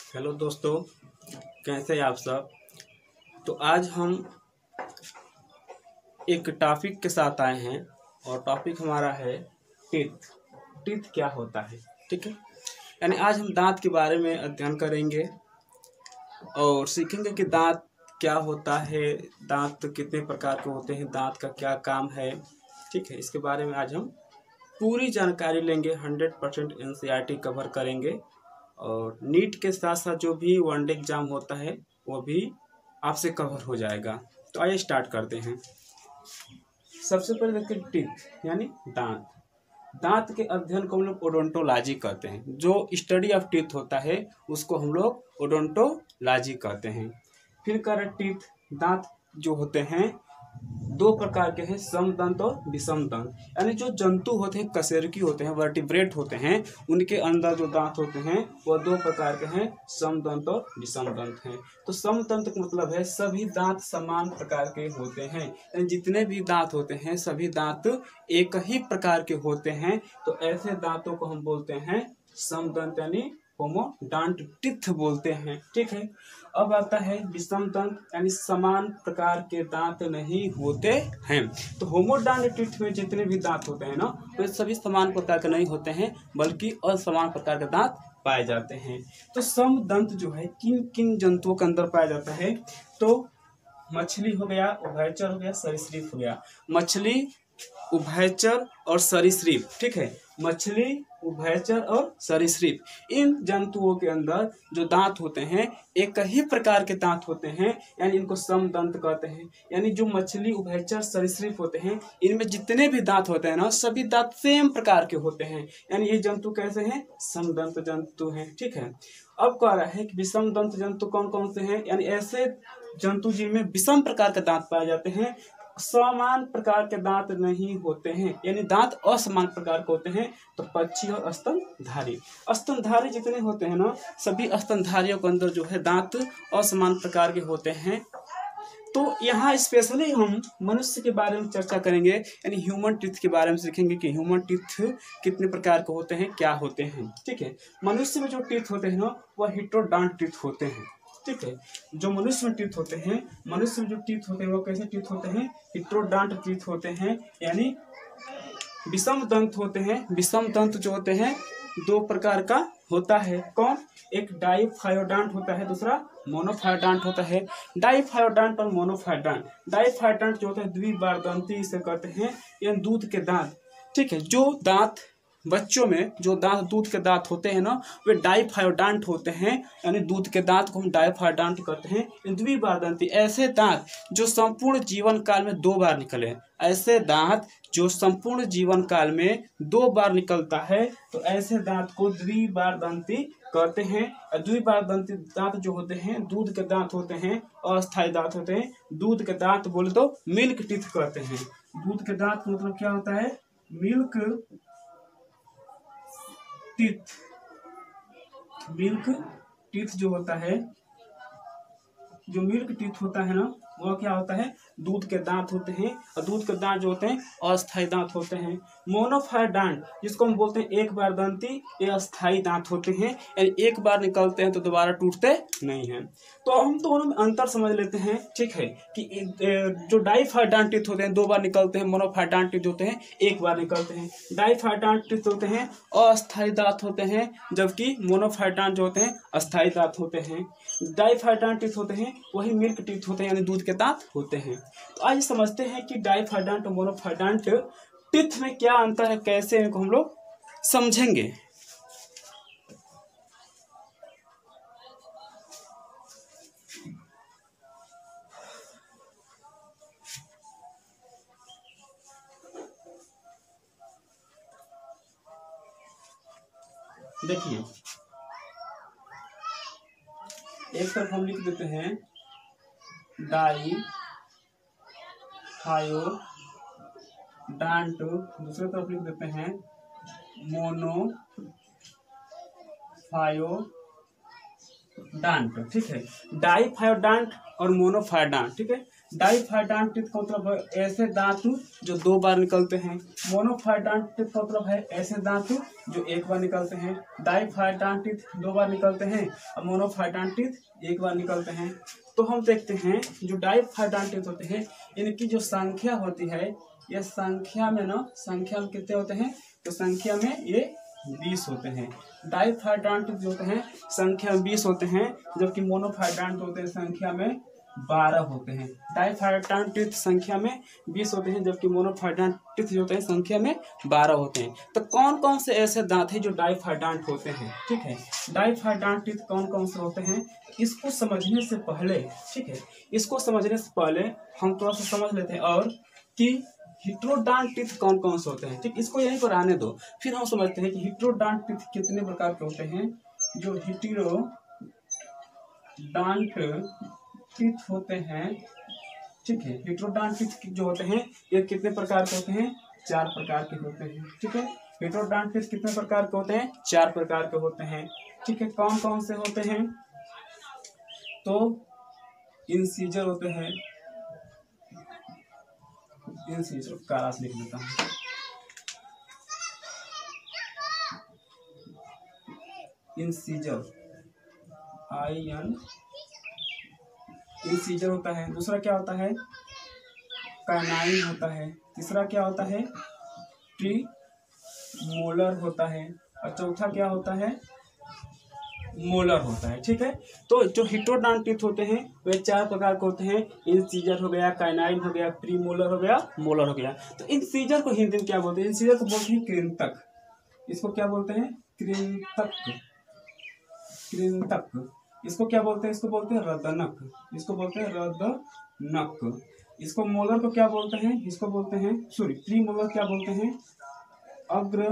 Hello दोस्तों, कैसे हैं आप सब। तो आज हम एक टॉपिक के साथ आए हैं और टॉपिक हमारा है टीथ। टीथ क्या होता है, ठीक है। यानी आज हम दांत के बारे में अध्ययन करेंगे और सीखेंगे कि दांत क्या होता है, दांत कितने प्रकार के होते हैं, दांत का क्या काम है, ठीक है। इसके बारे में आज हम पूरी जानकारी लेंगे। 100% NCERT कवर करेंगे और नीट के साथ साथ जो भी वनडे एग्जाम होता है वो भी आपसे कवर हो जाएगा। तो आइए स्टार्ट करते हैं। सबसे पहले देखते हैं टीथ यानी दांत। दांत के अध्ययन को हम लोग ओडोंटोलॉजी कहते हैं। जो स्टडी ऑफ टीथ होता है उसको हम लोग ओडोंटोलॉजी कहते हैं। फिर कर टीथ, दांत जो होते हैं दो प्रकार के हैं, समदंत और विषम दंत। यानी जो जंतु होते हैं, कशेरुकी होते हैं, वर्टिब्रेट होते हैं, उनके अंदर जो दांत होते हैं वह दो प्रकार के हैं, समदंत और विषम दंत हैं। तो समदंत का मतलब है सभी दांत समान प्रकार के होते हैं। यानी जितने भी दांत होते हैं सभी दांत एक ही प्रकार के होते हैं। तो ऐसे दांतों को हम बोलते हैं समदंत यानी होमोडॉन्ट टीथ बोलते हैं, ठीक है। अब आता है विषम दंत यानी समान प्रकार के दांत नहीं होते हैं। तो होमोडॉन्ट टीथ में जितने भी दांत होते हैं ना वे सभी समान प्रकार के नहीं होते हैं बल्कि असमान प्रकार के दांत पाए जाते हैं। तो समदंत जो है किन किन जंतुओं के अंदर पाया जाता है, तो मछली हो गया, उभयचर हो गया, सरीसृप हो गया। मछली, उभयचर और सरीसृप, ठीक है। मछली, उभयचर और सरीसृप, इन जंतुओं के अंदर जो दांत होते हैं एक ही प्रकार के दांत होते हैं, यानी इनको समदंत कहते हैं। यानी जो मछली, उभयचर, सरीसृप होते हैं इनमें जितने भी दांत होते हैं ना सभी दांत सेम प्रकार के होते हैं। यानी ये जंतु कैसे हैं, समदंत जंतु हैं, ठीक है। अब कह रहा है कि विषम दंत जंतु कौन कौन से हैं, यानी ऐसे जंतु जिनमें विषम प्रकार के दांत पाए जाते हैं, समान प्रकार के दांत नहीं होते हैं, यानी दांत असमान प्रकार के होते हैं। तो पक्षी और स्तनधारी, स्तनधारी जितने होते हैं ना सभी स्तनधारियों के अंदर जो है दांत असमान प्रकार के होते हैं। तो यहाँ स्पेशली हम मनुष्य के बारे में चर्चा करेंगे, यानी ह्यूमन टीथ के बारे में सीखेंगे कि ह्यूमन टीथ कितने प्रकार के होते हैं, क्या होते हैं, ठीक है। मनुष्य में जो टीथ होते हैं ना वह हेटेरोडॉन्ट टीथ होते हैं, ठीक है। जो मनुष्य में टीथ होते हैं, मनुष्य में जो टीथ होते हैं वो कैसे टीथ होते हैं, हेटेरोडॉन्ट टीथ होते हैं, यानी विषम दंत होते हैं। विषम दंत जो होते हैं दो प्रकार का होता है। कौन, एक डाइफायोडॉन्ट होता है, दूसरा मोनोफायोडॉन्ट होता है। डाइफायोडॉन्ट और मोनोफायोडॉन्ट, डाइफायोडॉन्ट जो होता है द्विबारदंती इसे कहते हैं, यानी दूध के दांत, ठीक है। जो दांत बच्चों में जो दांत दूध के दांत होते हैं ना वे डाइफायोडॉन्ट होते हैं, यानी दूध के दांत को हम डाइफायोडॉन्ट कहते हैं। द्विबारदंती, ऐसे दांत जो संपूर्ण जीवन काल में दो बार निकले, ऐसे दांत जो संपूर्ण जीवन काल में दो बार निकलता है तो ऐसे दांत को द्विबारदंती कहते हैं। द्विबारदंती दांत जो होते हैं दूध के दांत होते हैं, अस्थायी दांत होते हैं। दूध के दांत बोले तो मिल्क टीथ कहते हैं। दूध के दांत मतलब क्या होता है, मिल्क टीथ। मिल्क टीथ जो होता है, जो मिल्क टीथ होता है ना वह क्या होता है, दूध के दांत होते हैं। और दूध के दांत जो होते हैं अस्थायी दांत होते हैं। मोनोफायोडॉन्ट जिसको हम बोलते हैं एक बार दंती, ये अस्थायी दांत होते हैं, यानी एक बार निकलते हैं तो दोबारा टूटते नहीं हैं। तो हम दोनों में अंतर समझ लेते हैं, ठीक है, कि जो डाइफायोडॉन्ट टीथ होते हैं दो बार निकलते हैं, मोनोफायोडॉन्ट टीथ होते हैं एक बार निकलते हैं। डाइफायोडॉन्ट टीथ होते हैं अस्थायी दांत होते हैं, जबकि मोनोफायोडॉन्ट जो होते हैं अस्थायी दांत होते हैं। डाइफायोडॉन्ट टीथ होते हैं वही मिल्क टीथ होते हैं, यानी दूध के दांत होते हैं। तो आज समझते हैं कि डाइफायोडॉन्ट और मोनोफायोडॉन्ट टीथ में क्या अंतर है, कैसे इनको हम लोग समझेंगे। देखिए एक तरफ हम लिख देते हैं डाइफायोडॉन्ट, दूसरे तरफ लिख देते हैं मोनोफायोडॉन्ट, ठीक है। डाइफायोडॉन्ट और मोनोफायोडॉन्ट, ठीक है। डाइफाइटान टीथ का मतलब है ऐसे दांत जो 2 बार निकलते हैं। मोनोफाइटान टीथ का मतलब है ऐसे दांत जो 1 बार निकलते हैं। डाइफाइटान टीथ 2 बार निकलते हैं और मोनोफाइटान टीथ 1 बार निकलते हैं। तो हम देखते हैं जो डाइफाइटान टीथ होते हैं इनकी जो संख्या होती है, ये संख्या में संख्या में कितने होते हैं, तो संख्या में ये 20 होते हैं। डाइफाइटान टीथ जो होते हैं संख्या में 20 होते हैं, जबकि मोनोफाइटान होते हैं संख्या में 12 होते हैं। डाइफाइटान टीथ संख्या में 20 होते हैं, जबकि मोनोफाइटान टीथ जो होते हैं संख्या में 12 होते हैं। तो कौन कौन से ऐसे दांत हैं जो डाइफाइटान होते हैं, ठीक है। डाइफाइटान टीथ कौन कौन से होते हैं, इसको समझने से पहले, ठीक है, इसको समझने से पहले हम थोड़ा सा समझ लेते हैं और कि हेटेरोडॉन्ट टीथ कौन कौन से होते हैं, ठीक। इसको यहीं पर आने दो, फिर हम समझते हैं कि हेटेरोडॉन्ट टीथ कितने प्रकार के होते हैं। जो हेटेरोडॉन्ट टीथ होते हैं, ठीक है, हेटेरोडॉन्ट टीथ जो होते हैं ये कितने प्रकार के होते हैं, 4 प्रकार के होते हैं, ठीक है। हेटेरोडॉन्ट टीथ कितने प्रकार के होते हैं, 4 प्रकार के होते हैं, ठीक है। कौन कौन से होते हैं, तो इंसीजर होते हैं, इंसीजर काला से लिख देता हूँ, इंसीजर इंसीजर होता है। दूसरा क्या होता है, कैनाइन होता है। तीसरा क्या होता है, प्री मोलर होता है। और चौथा क्या होता है, मोलर होता है, ठीक है। तो जो हेटेरोडॉन्ट टीथ होते हैं वे 4 प्रकार के होते हैं। इंसीजर हो गया, कैनाइन हो गया, प्री मोलर हो गया, मोलर हो गया। तो इंसीजर को हिंदी में क्या बोलते हैं, इंसीजर को बोलते हैं कृंतक। इसको क्या बोलते हैं, कृंतक, कृंतक। इसको क्या बोलते हैं, इसको बोलते हैं रदनक, इसको बोलते हैं रदनक। इसको मोलर को क्या बोलते हैं, इसको बोलते हैं प्री मोलर क्या बोलते हैं, अग्र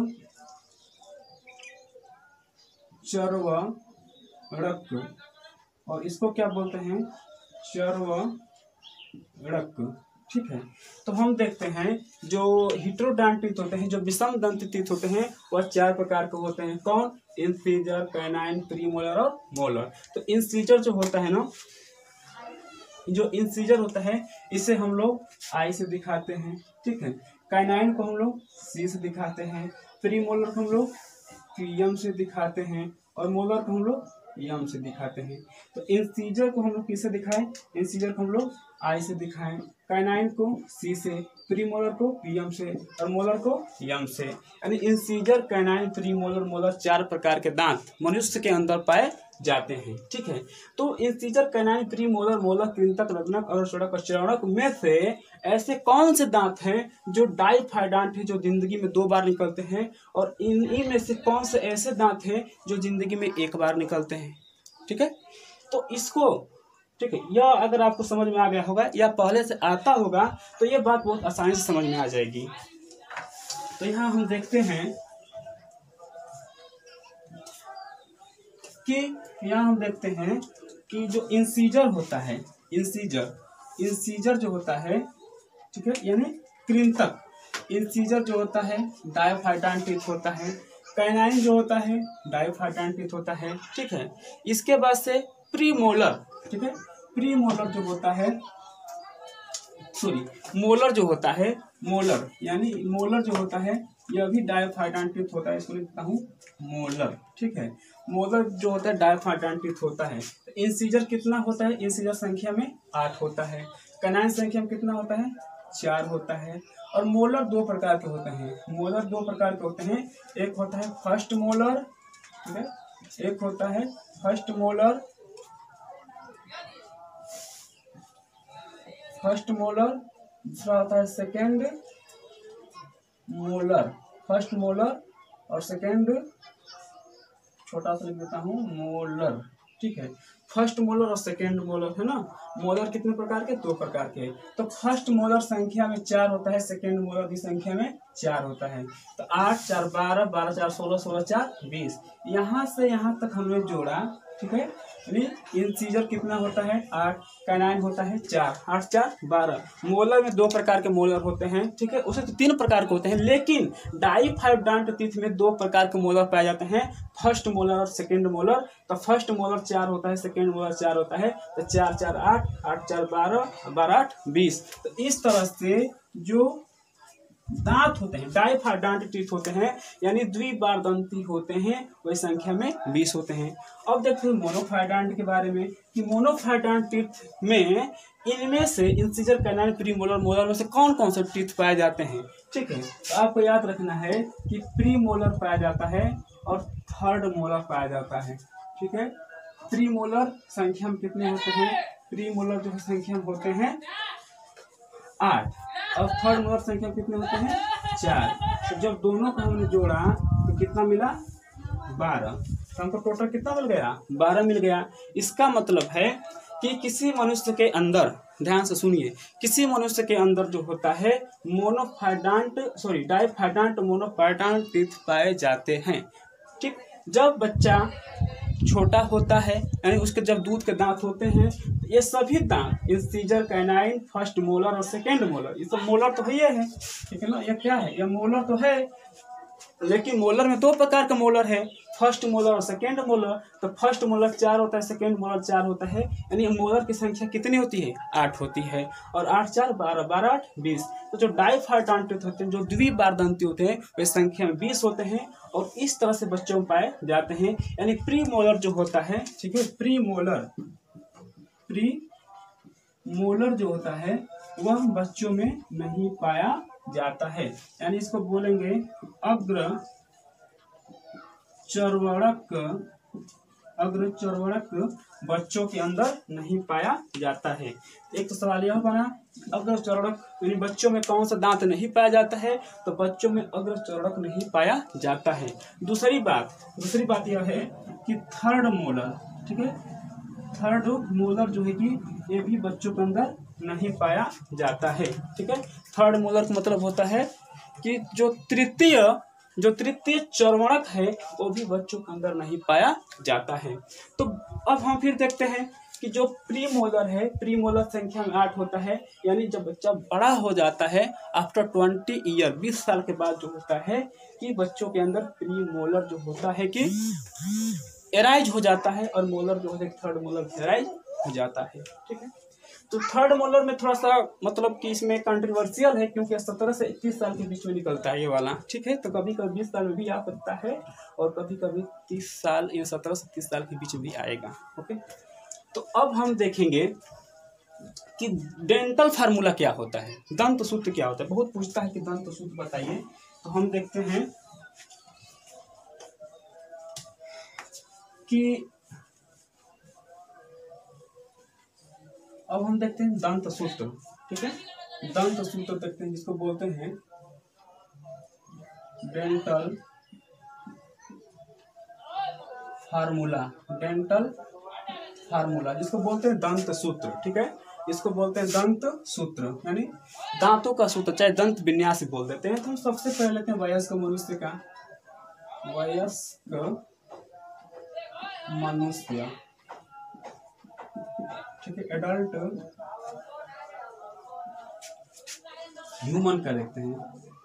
चर्वरक। और इसको क्या बोलते हैं, चर्वरक, ठीक है। तो हम देखते हैं जो हेटेरोडॉन्ट टीथ होते हैं, जो विषम दंत टीथ होते हैं, वह 4 प्रकार के होते हैं। कौन, इंसीजर, कैनाइन, प्रीमोलर और मोलर। तो इंसीजर जो होता है ना, जो इंसीजर होता है इसे हम लोग आई से दिखाते हैं, ठीक है। कैनाइन को हम लोग सी से दिखाते हैं, प्रीमोलर को हम लोग एम से दिखाते हैं और मोलर को हम लोग एम से दिखाते हैं। तो इंसीजर को हम लोग किससे दिखाएं, इंसीजर को हम लोग आई से दिखाएं, कैनाइन को सी से, प्रीमोलर को पीएम से और मोलर को एम से। यानी इंसीजर, कैनाइन, प्रीमोलर, मोलर 4 प्रकार के दांत मनुष्य के अंदर पाए जाते हैं, ठीक है। तो इंसीजर, कैनाइन, प्रीमोलर, मोलर, कृंतक, रत्नक और चर्वरक में से ऐसे कौन से दांत हैं जो डाइफाइटान है, जो जिंदगी में 2 बार निकलते हैं, और इन्हीं में से कौन से ऐसे दांत हैं जो जिंदगी में 1 बार निकलते हैं, ठीक है। तो इसको, ठीक है, यह अगर आपको समझ में आ गया होगा या पहले से आता होगा तो ये बात बहुत आसानी से समझ में आ जाएगी। तो यहाँ हम देखते हैं कि जो इंसीजर होता है, इंसीजर जो होता है, ठीक है, यानी कृंतक। इंसीजर जो होता है डाइफाइटान टीथ होता है। कैनाइन जो होता है डाइफाइटान टीथ होता है, ठीक है। इसके बाद से प्रीमोलर, ठीक है, प्रीमोलर जो होता है, मोलर जो होता है, मोलर यानी मोलर जो होता है यह भी डाइफाइटान टीथ होता है। इसको लिखता हूँ मोलर, ठीक है। मोलर जो होता है डाइफाइटान टीथ होता है। इंसीजर कितना होता है, इंसीजर संख्या में 8 होता है। कैनाइन संख्या में कितना होता है, 4 होता है। और मोलर 2 प्रकार के होते हैं, मोलर 2 प्रकार के होते हैं। एक होता है फर्स्ट मोलर, ठीक है, एक होता है फर्स्ट मोलर, दूसरा होता है सेकेंड मोलर। फर्स्ट मोलर और सेकेंड, छोटा सा लिख देता हूँ, मोलर, ठीक है। फर्स्ट मोलर और सेकेंड मोलर है ना। मोलर कितने प्रकार के, 2 प्रकार के। तो फर्स्ट मोलर संख्या में 4 होता है, सेकेंड मोलर की संख्या में 4 होता है। तो 8 4 12, 12 4 16, 16 4 20। यहाँ से यहाँ तक हमने जोड़ा ठीक है। यानी इंसीजर कितना होता है 8, कैनाइन होता है 4, 8 4 12। मोलर में 2 प्रकार के मोलर होते हैं, ठीक है। उसे तो 3 प्रकार के होते हैं, लेकिन डाई-5 टीथ में 2 प्रकार के मोलर पाए जाते हैं, फर्स्ट मोलर और सेकेंड मोलर। तो फर्स्ट मोलर 4 होता है, सेकेंड मोलर 4 होता है। तो 4 4 8, 8 4 12, 12 8 20। तो इस तरह से जो दांत होते हैं डाई-5 टीथ होते हैं, यानी द्विबारदंती होते हैं, वही संख्या में 20 होते हैं। अब देखते हैं मोनो-5 के बारे में कि मोनो-5 टीथ में इनमें से इंसिजर, कैनाइन, प्रीमोलर, मोलर में से कौन कौन से टीथ पाए जाते हैं, ठीक है। तो आपको याद रखना है कि प्रीमोलर पाया जाता है और थर्ड मोलर पाया जाता है, ठीक है। प्रीमोलर संख्या में कितने होते हैं, प्रीमोलर जो संख्या में होते हैं 8 और थर्ड मोलर संख्या कितने होते हैं 4। तो जब दोनों को हमने जोड़ा तो कितना मिला 12। तो हमको टोटल कितना मिल गया 12 मिल गया। इसका मतलब है कि किसी मनुष्य के अंदर, ध्यान से सुनिए, किसी मनुष्य के अंदर जो होता है डाई-5 मोनो-5 टीथ पाए जाते हैं, ठीक। जब बच्चा छोटा होता है, यानी उसके जब दूध के दांत होते हैं, तो ये सभी दांत इंसीजर, कैनाइन, फर्स्ट मोलर और सेकेंड मोलर, ये सब मोलर तो है, ठीक है ना। ये क्या है, ये मोलर तो है, लेकिन मोलर में 2 प्रकार का मोलर है, फर्स्ट मोलर और सेकेंड मोलर। तो फर्स्ट मोलर 4 होता है, सेकेंड मोलर 4 होता है, यानी मोलर की संख्या कितनी होती है 8 होती है। और 8 4 12, 12 8 20। तो जो डाई-5 टीथ होते हैं, जो द्विबारदंती होते हैं, वे संख्या में 20 होते हैं और इस तरह से बच्चों में पाए जाते हैं। यानी प्री मोलर जो होता है, ठीक है, प्री मोलर जो होता है वह बच्चों में नहीं पाया जाता है, यानी इसको बोलेंगे अग्र चर्वणक बच्चों के अंदर नहीं पाया जाता है। एक तो सवाल यह बना, अग्र चर्वणक यानी बच्चों में कौन सा दांत नहीं पाया जाता है, तो बच्चों में अग्र चर्वणक नहीं पाया जाता है। दूसरी बात यह है कि थर्ड मोलर, ठीक है, थर्ड मोलर जो है कि ये भी बच्चों के अंदर नहीं पाया जाता है, ठीक है। थर्ड मोलर का मतलब होता है कि जो तृतीय चर्वणक है वो भी बच्चों के अंदर नहीं पाया जाता है। तो अब हम फिर देखते हैं कि जो प्रीमोलर है, प्रीमोलर संख्या में 8 होता है, यानी जब बच्चा बड़ा हो जाता है आफ्टर 20 ईयर, 20 साल के बाद जो होता है कि बच्चों के अंदर प्रीमोलर जो होता है कि एराइज हो जाता है और मोलर जो है थर्ड मोलर एराइज हो जाता है, ठीक है। तो थर्ड मोलर में थोड़ा सा मतलब कि इसमें कंट्रोवर्शियल है, क्योंकि 17 से 21 साल के बीच में निकलता है ये वाला, ठीक है। तो कभी कभी 20 साल में भी आ सकता है और कभी कभी 30 साल या 17 से 30 साल के बीच में भी आएगा, ओके। तो अब हम देखेंगे कि डेंटल फार्मूला क्या होता है, दंत सूत्र क्या होता है। बहुत पूछता है कि दंत सूत्र बताइए, तो हम देखते हैं कि अब हम देखते हैं दंत सूत्र, ठीक है। दंत सूत्र देखते हैं जिसको बोलते हैं डेंटल फार्मूला जिसको बोलते हैं दंत सूत्र, ठीक है। इसको बोलते हैं दंत सूत्र, यानी दांतों का सूत्र, चाहे दंत विन्यास बोल देते हैं। तो हम सबसे पहले लेते हैं वयस्क मनुष्य, ठीक है। एडल्ट ह्यूमन का देखते हैं,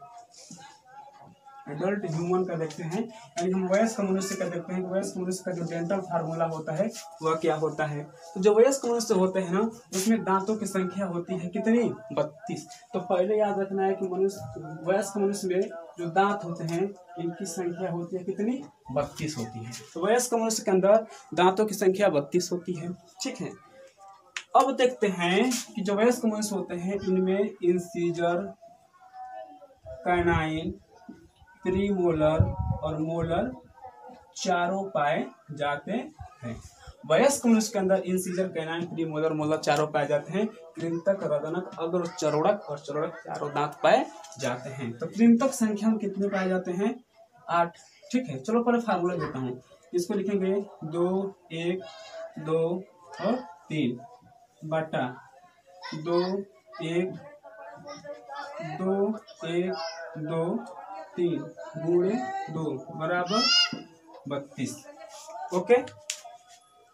यानी हम वयस्क मनुष्य का देखते हैं। वयस्क मनुष्य का जो डेंटल फार्मूला होता है वह क्या होता है। तो जो वयस्क मनुष्य होते हैं ना, उसमें दांतों की संख्या होती है कितनी 32। तो पहले याद रखना है कि वयस्क मनुष्य में जो दांत होते हैं इनकी संख्या होती है कितनी 32 होती है। तो वयस्क मनुष्य के अंदर दांतों की संख्या 32 होती है, ठीक है। अब देखते हैं कि जो वयस्क मनुष्य होते हैं इनमें इंसीजर, कैनाइन, प्रीमोलर और मोलर चारों पाए जाते हैं। वयस्क मनुष्य के अंदर इंसीजर, कैनाइन, प्रीमोलर, मोलर चारों पाए जाते हैं। कृंतक, रदनक, अग्र चर्वणक और चर्वणक चारों दांत पाए जाते हैं। तो कृंतक संख्या में कितने पाए जाते हैं 8, ठीक है। चलो पहले फार्मूला देता हूँ, इसको लिखेंगे 2 1 2 और 3 बटा 2 1 2 1 2 3 गुणे 2 बराबर 32, ओके।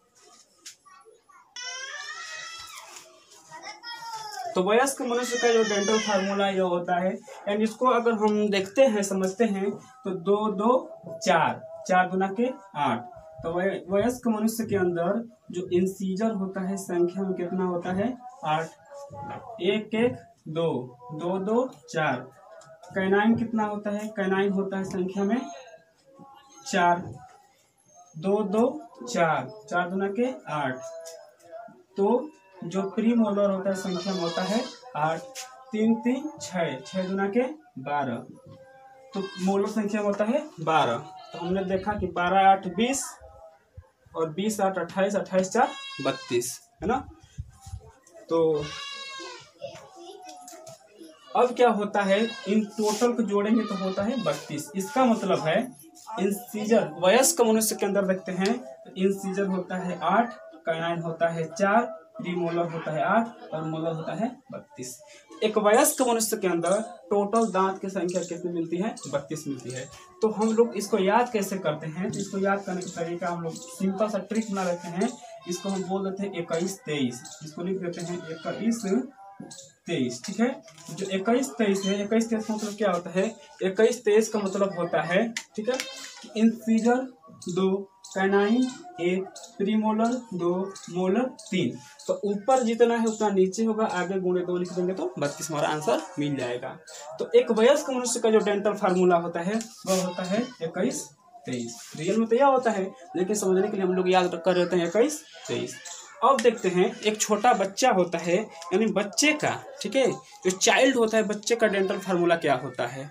तो वयस्क मनुष्य का जो डेंटल फार्मूला ये होता है, एंड इसको अगर हम देखते हैं समझते हैं तो 2 2 4, 4 दूना के 8। तो वयस्क मनुष्य के अंदर जो इंसीजर होता है संख्या में कितना होता है 8, 1 1 2 2 2 4। कैनाइन कितना होता है, कैनाइन होता है संख्या में 4, 2 2 4, 4 दूना के 8। तो जो प्रीमोलर होता है संख्या में होता है 8, 3 3 6, 6 दूना के 12। तो मोलर संख्या में होता है 12। तो हमने देखा कि 12 8 20 और 20 8 28, 28 4 32, है ना। तो अब क्या होता है, इन टोटल को जोड़ेंगे तो होता है 32। इसका मतलब है इंसीजर वयस्क मनुष्य के अंदर देखते हैं तो इंसीजर होता है 8, कैनाइन होता है 4, प्रीमोलर होता है 8 और मोलर होता है 32। एक वयस्क मनुष्य के अंदर टोटल दांत की संख्या कितनी मिलती है, 32 मिलती है। तो हम लोग इसको याद कैसे करते हैं, तो इसको याद करने का तरीका हम लोग सिंपल सा ट्रिक बना लेते हैं। इसको हम बोल देते हैं 21 23, इसको लिख देते हैं 21 23, ठीक है। जो 21 23 है, 21 23 का मतलब क्या होता है, 21 23 का मतलब होता है, ठीक है, इंसीजर 2, कैनाइन 1, प्रीमोलर 2, मोलर 3। तो ऊपर जितना है उतना नीचे होगा, आगे गुणे 2 लिख देंगे तो 32 हमारा आंसर मिल जाएगा। तो एक वयस्क मनुष्य का जो डेंटल फार्मूला होता है वह होता है 21 23। रियल में तो यह होता है, लेकिन समझने के लिए हम लोग याद कर लेते हैं 21 23। अब देखते हैं एक छोटा बच्चा होता है, यानी बच्चे का, ठीक है, जो चाइल्ड होता है बच्चे का डेंटल फार्मूला क्या होता है।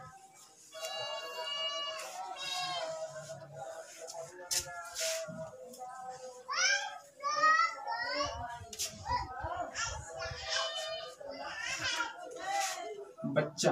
बच्चा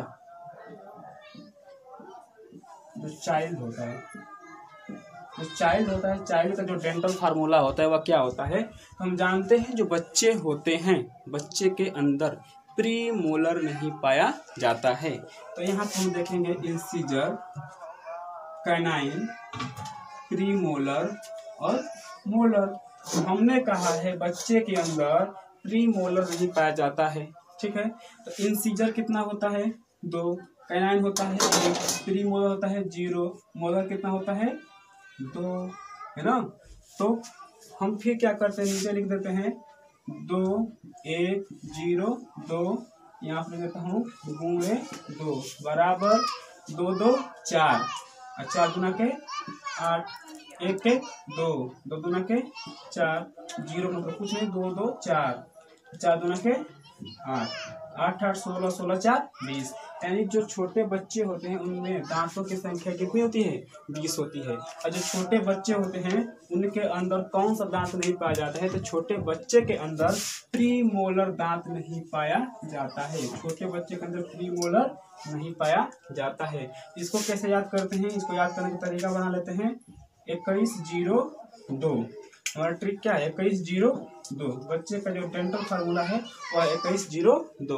जो चाइल्ड होता है, चाइल्ड का जो डेंटल फार्मूला होता है वह क्या होता है। हम जानते हैं जो बच्चे होते हैं, बच्चे के अंदर प्री मोलर नहीं पाया जाता है। तो यहाँ पर हम देखेंगे इंसीजर, कैनाइन, प्री मोलर और मोलर। हमने कहा है बच्चे के अंदर प्री मोलर नहीं पाया जाता है, ठीक है। तो इंसीजर कितना होता है 2, कैनाइन होता है 1, प्री मोलर होता है 0, मोलर कितना होता है 2, है ना। तो हम फिर क्या करते हैं, नीचे लिख देते हैं 2 1 0 2, यहाँ पर देता हूँ गुणे 2 बराबर 2 2 4, 4 दूना के 8, 1 1 2, 2 दूना के 4, 0 मतलब कुछ नहीं, 2 2 4, 4 दूना के 8, 8 8 16 16 4 20। यानी जो छोटे बच्चे होते हैं उनमें दांतों की संख्या कितनी होती है 20 होती है। और जो छोटे बच्चे होते हैं उनके अंदर कौन सा दांत नहीं पाया जाता है, तो छोटे बच्चे के अंदर प्रीमोलर दांत नहीं पाया जाता है। छोटे बच्चे के अंदर प्रीमोलर नहीं पाया जाता है। इसको कैसे याद करते हैं, इसको याद करने का तरीका बना लेते हैं 21 0 2। हमारा ट्रिक क्या है 21 0 2। बच्चे का जो डेंटल फार्मूला है वह 21 0 2।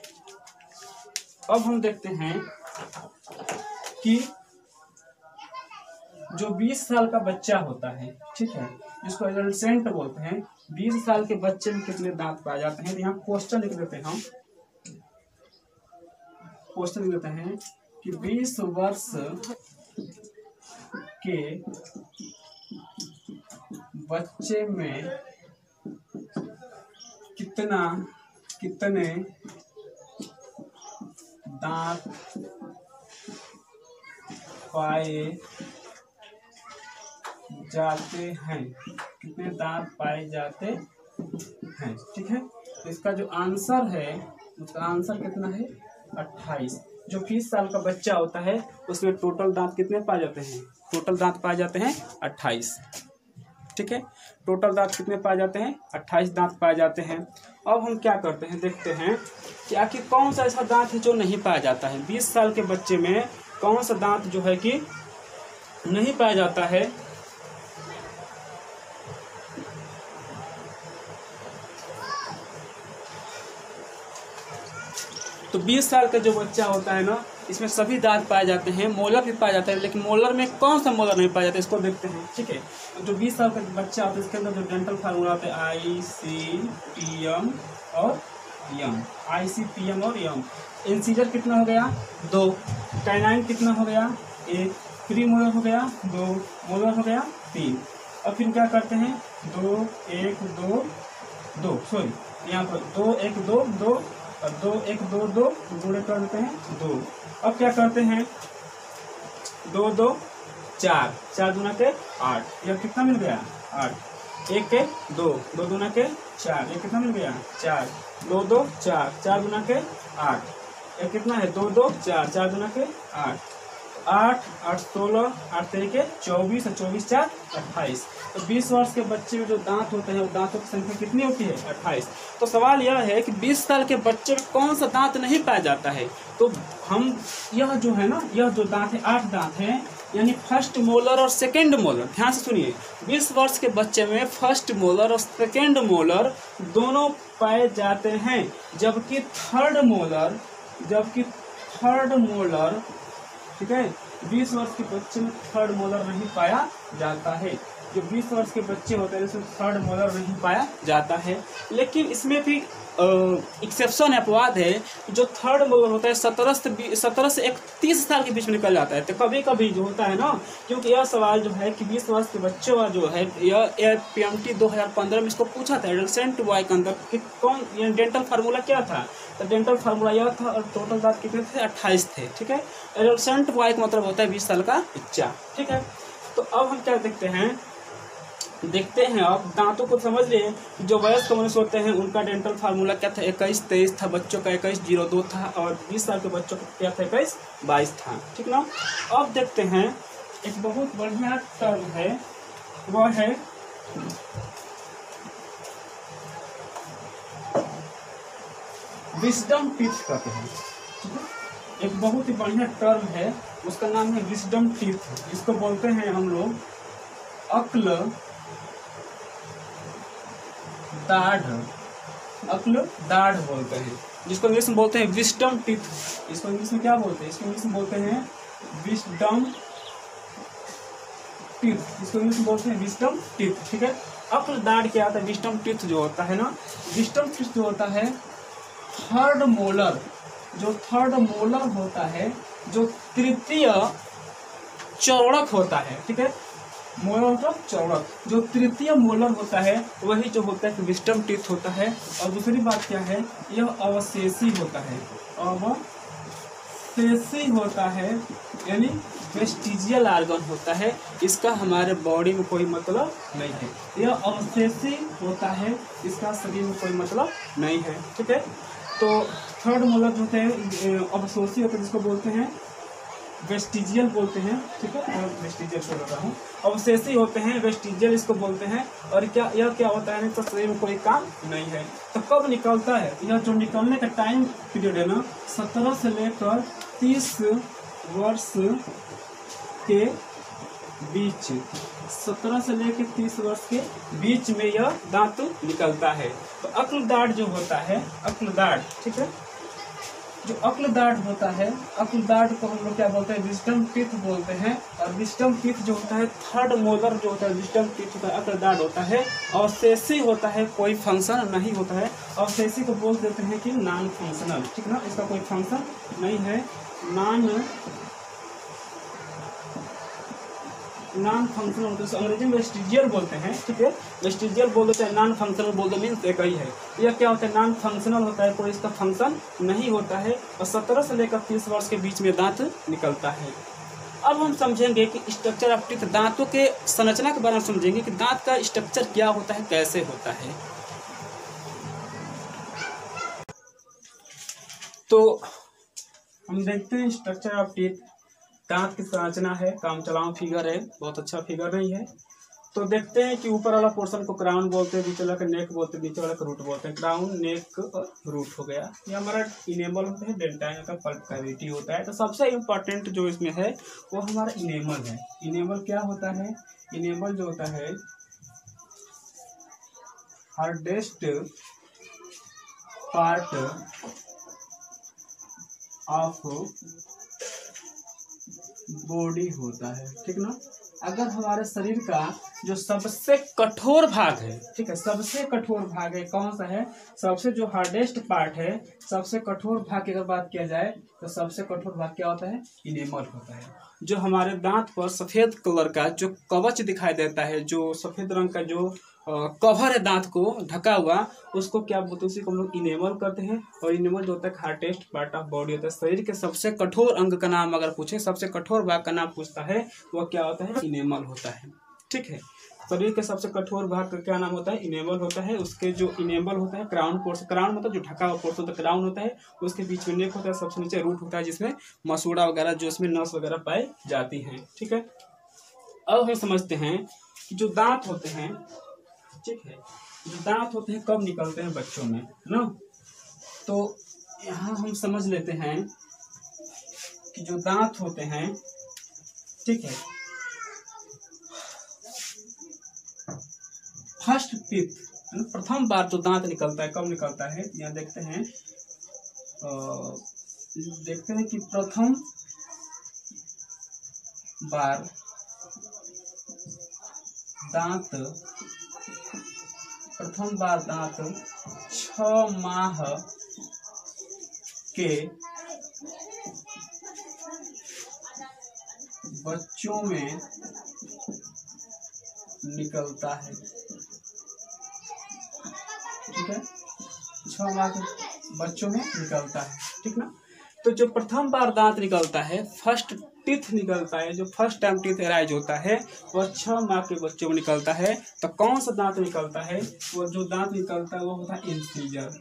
अब हम देखते हैं कि जो 20 साल का बच्चा होता है, ठीक है, जिसको एडोलसेंट बोलते हैं, 20 साल के बच्चे में कितने दांत पाए जाते हैं। तो यहाँ क्वेश्चन लिख देते हैं, हम क्वेश्चन लिख देते हैं कि 20 वर्ष के बच्चे में कितने दांत पाए जाते हैं, कितने दांत पाए जाते हैं, ठीक है। तो इसका जो आंसर है, उसका आंसर कितना है 28। जो 20 साल का बच्चा होता है उसमें टोटल दांत कितने पाए जाते हैं, टोटल दांत पाए जाते हैं 28, ठीक है। टोटल दांत कितने पाए जाते हैं 28 दांत पाए जाते हैं। अब हम क्या करते हैं, देखते हैं कि आखिर कौन सा ऐसा दांत है जो नहीं पाया जाता है। 20 साल के बच्चे में कौन सा दांत जो है कि नहीं पाया जाता है। तो 20 साल का जो बच्चा होता है ना, इसमें सभी दांत पाए जाते हैं, मोलर भी पाया जाता है, लेकिन मोलर में कौन सा मोलर नहीं पाया जाता है इसको देखते हैं, ठीक है। तो जो 20 साल का बच्चा होता है इसके अंदर जो डेंटल फार्मूला होता है ICTM और यम, ICPM और यम। इंसीजर कितना हो गया 2, काइनाइन कितना हो गया 1, प्री मोलर हो गया 2, मोलर हो गया 3। अब फिर क्या करते हैं 2 1 2 2, सॉरी यहाँ पर 2 1 2 2 और 2 1 2 2 गुणे कर देते हैं 2। अब क्या करते हैं 2 2 4, 4 दूना के 8, यह कितना मिल गया 8, 1 के 2, 2 दूना के 4, ये कितना मिल गया 4, 2 2 4, 4 दूना के 8, ये कितना है 2 2 4, 4 दूना के 8, 8 8 16, 8 तरीके 24 और 24 4 28। तो 20 वर्ष के बच्चे में जो दांत होते हैं वो दांतों की संख्या कितनी होती है 28। तो सवाल यह है कि 20 साल के बच्चे में कौन सा दांत नहीं पाया जाता है। तो हम यह जो है ना, यह जो दांत है 8 दांत हैं, यानी फर्स्ट मोलर और सेकेंड मोलर। ध्यान से सुनिए, 20 वर्ष के बच्चे में फर्स्ट मोलर और सेकेंड मोलर दोनों पाए जाते हैं, जबकि थर्ड मोलर ठीक है 20 वर्ष के बच्चे में थर्ड मोलर नहीं पाया जाता है। जो 20 वर्ष के बच्चे होते हैं इसमें थर्ड मोलर नहीं पाया जाता है। लेकिन इसमें भी एक्सेप्शन अपवाद है, जो थर्ड मोलर होता है 17 से 31 साल के बीच में निकल जाता है। तो कभी कभी जो होता है ना, क्योंकि यह सवाल जो है कि 20 वर्ष के बच्चों का जो है, यह PMT 2015 में इसको पूछा था एडोलसेंट बॉय के अंदर कि कौन ये डेंटल फार्मूला क्या था। तो डेंटल फार्मूला यह था और टोटल दांत कितने थे 28 थे। ठीक है, एडोलसेंट बॉय का मतलब होता है 20 साल का बच्चा। ठीक है, तो अब हम क्या देखते हैं अब दांतों को समझ लिए। जो वयस्क मनुष्य होते हैं उनका डेंटल फार्मूला क्या था 21 23 था, बच्चों का 2102 था, और 20 साल के बच्चों का क्या था 21 22 था। ठीक ना। अब देखते हैं एक बहुत बढ़िया टर्म है, वह है विजडम टीथ कहते हैं। एक बहुत ही बढ़िया टर्म है, उसका नाम है विजडम टीथ। इसको बोलते हैं हम लोग अक्ल दाढ़ बोलते हैं, जिसको इंग्लिश में बोलते हैं विजडम टीथ। इसको इंग्लिश में क्या बोलते हैं, इसको इंग्लिश में बोलते हैं विजडम टीथ। इसको इंग्लिश में बोलते हैं विजडम टीथ। ठीक है, अक्ल दाढ़ क्या आता है, विजडम टीथ जो होता है ना, विजडम टीथ जो होता है थर्ड मोलर होता है, जो तृतीय चौड़क होता है। ठीक है, मोलर मतलब चौड़क, जो तृतीय मोलर होता है वही जो होता है विजडम टीथ होता है। और दूसरी बात क्या है, यह अवशेषी होता है, यानी वेस्टिजियल आर्गन होता है। इसका हमारे बॉडी में कोई मतलब नहीं है। यह अवशेषी होता है, इसका शरीर में कोई मतलब नहीं है। ठीक है, तो थर्ड मोलर जो होते हैं अवशेषी होते हैं, जिसको बोलते हैं वेस्टिजियल बोलते हैं। ठीक है, मैं वेस्टिजियल बोल रहा हूँ, अवशेषी होते हैं वेस्टिजियल इसको बोलते हैं। और यह क्या होता है, तो शरीर में कोई काम नहीं है। तो कब निकलता है, यह जो निकलने का टाइम पीरियड है ना, 17 से लेकर 30 वर्ष के बीच, 17 से लेकर 30 वर्ष के बीच में यह दांत निकलता है। तो अक्ल दाढ़ जो होता है, अक्ल दाढ़, ठीक है, जो अक्ल दाढ़ होता है, अक्ल दाढ़ को हम लोग क्या बोलते हैं, विजडम टीथ बोलते हैं। और विजडम टीथ जो होता है थर्ड मोलर जो होता है, विजडम टीथ होता है, अक्ल दाढ़ होता है। अवशेषी होता है, कोई फंक्शन नहीं होता है। अवशेषी को बोल देते हैं कि नॉन फंक्शनल। ठीक ना, इसका कोई फंक्शन नहीं है, नॉन फंक्शनल होता है। अंग्रेजी में वेस्टिजियल बोलते हैं। ठीक है, वेस्टिजियल बोल देते हैं, नॉन फंक्शनल बोल दो, मीन्स एक ही है। यह क्या होता है, नॉन फंक्शनल होता है, कोई इसका फंक्शन नहीं होता है। और 17 से लेकर 30 वर्ष के बीच में दांत निकलता है। अब हम समझेंगे कि स्ट्रक्चर ऑफ टीथ, दांतों के संरचना के बारे में समझेंगे कि दांत का स्ट्रक्चर क्या होता है, कैसे होता है। तो हम देखते हैं स्ट्रक्चर ऑफ टीथ, दांत की संरचना है, काम चलाओ फिगर है, बहुत अच्छा फिगर नहीं है। तो देखते हैं कि ऊपर वाला पोर्शन को क्राउन बोलते हैं, नीचे वाला का नेक बोलते हैं, नीचे वाला का रूट बोलते हैं। क्राउन, नेक और रूट हो गया। ये हमारा इनेमल होता है, डेंटाइन का पल्प कैविटी होता है। तो सबसे इम्पोर्टेंट जो इसमें है वो हमारा इनेमल है। इनेमल क्या होता है, इनेमल जो होता है हार्डेस्ट पार्ट ऑफ बॉडी होता है। ठीक ना, अगर हमारे शरीर का जो सबसे कठोर भाग है, ठीक है, सबसे कठोर भाग है कौन सा है, सबसे जो हार्डेस्ट पार्ट है, सबसे कठोर भाग की अगर बात किया जाए तो सबसे कठोर भाग क्या होता है, इनेमल होता है। जो हमारे दांत पर सफेद कलर का जो कवच दिखाई देता है, जो सफेद रंग का जो कवर है दांत को ढका हुआ, उसको क्या बोलते हैं, उसी को हम लोग इनेमल करते हैं। और इनेमल जो होता है हार्डेस्ट पार्ट ऑफ बॉडी होता है। शरीर के सबसे कठोर अंग का नाम अगर पूछे, सबसे कठोर भाग का नाम पूछता है, वह क्या होता है, इनेमल होता है। ठीक है, शरीर के सबसे कठोर भाग का क्या नाम होता है, इनेमल होता है। उसके जो इनेमल होता है, क्राउन पोर्शन, क्राउन मतलब जो ढका हुआ पोर्शन होता है, क्राउन होता है। उसके बीच में नेक होता है, सबसे नीचे रूट होता है, जिसमें मसूड़ा वगैरह जो इसमें नस वगैरह पाई जाती हैं। ठीक है, अब हम समझते हैं कि जो दांत होते हैं, ठीक है, जो दांत होते हैं कब निकलते हैं बच्चों में, है ना। तो यहाँ हम समझ लेते हैं कि जो दांत होते हैं, ठीक है, फर्स्ट टीथ, प्रथम बार जो दांत निकलता है कब निकलता है, यहाँ देखते हैं कि प्रथम बार दांत 6 माह के बच्चों में निकलता है। ठीक है, 6 माह के बच्चों में निकलता है। ठीक ना। तो जो प्रथम बार दांत निकलता है, फर्स्ट टीथ निकलता है, जो फर्स्ट टाइम टीथ एराइज होता है, वह 6 माह के बच्चों में निकलता है। तो कौन सा दांत निकलता है, वो जो दांत निकलता है वो होता है इंसीजर।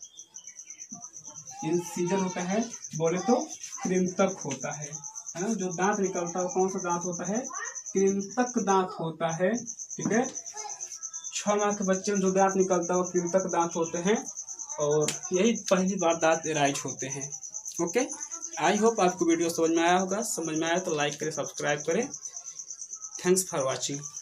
इंसीजर होता है, बोले तो कृंतक होता है ना। जो दांत निकलता है कौन सा दांत होता है, कृंतक दांत होता है। ठीक है, 6 माह के बच्चे में जो दांत निकलता है वो कृंतक दांत होते हैं, और यही पहली बार दांत एराइज होते हैं। ओके, आई होप आपको वीडियो समझ में आया होगा। समझ में आया तो लाइक करें, सब्सक्राइब करें। Thanks for watching.